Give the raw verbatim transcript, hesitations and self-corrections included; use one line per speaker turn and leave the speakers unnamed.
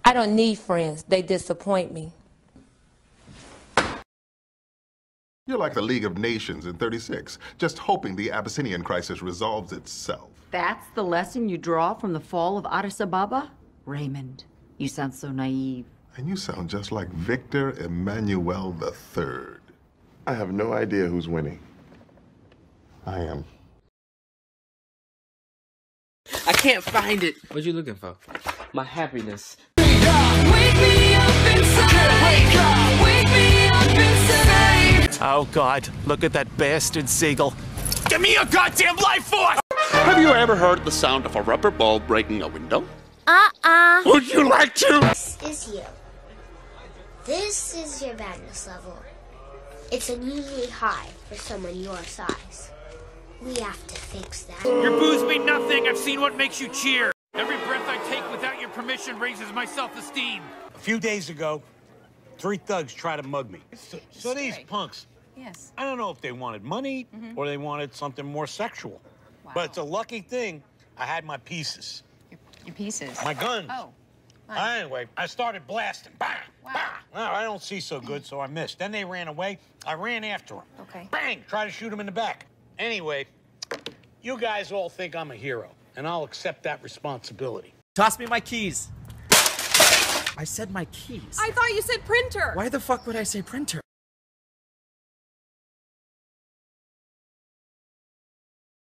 I don't need friends. They disappoint me.
You're like the League of Nations in thirty-six, just hoping the Abyssinian crisis resolves itself.
That's the lesson you draw from the fall of Addis Ababa? Raymond, you sound so naive.
And you sound just like Victor Emmanuel the Third.
I have no idea who's winning.
I am.
I can't find it.
What you looking for?
My happiness.
Wake me up inside. Wake up. Wake me up inside.
Oh God, look at that bastard seagull. Give me your goddamn life force!
Have you ever heard the sound of a rubber ball breaking a window?
Uh-uh.
Would you like to?
This is you. This is your madness level. It's unusually high for someone your size. We have to fix that.
Your booze mean nothing. I've seen what makes you cheer. Every breath I take without your permission raises my self-esteem.
A few days ago, three thugs tried to mug me. So, so these punks,
yes.
I don't know if they wanted money mm-hmm. or they wanted something more sexual. Wow. But it's a lucky thing I had my pieces.
Your, your pieces?
My guns.
Oh.
Uh, anyway, I started blasting. Bang!
Wow.
Bang! Well, I don't see so good, so I missed. Then they ran away. I ran after them.
Okay.
Bang! Try to shoot them in the back. Anyway, you guys all think I'm a hero, and I'll accept that responsibility.
Toss me my keys. I said my keys.
I thought you said printer.
Why the fuck would I say printer?